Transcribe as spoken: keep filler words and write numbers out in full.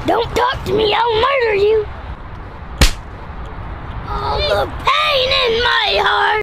Don't talk to me, I'll murder you. All the pain in my heart.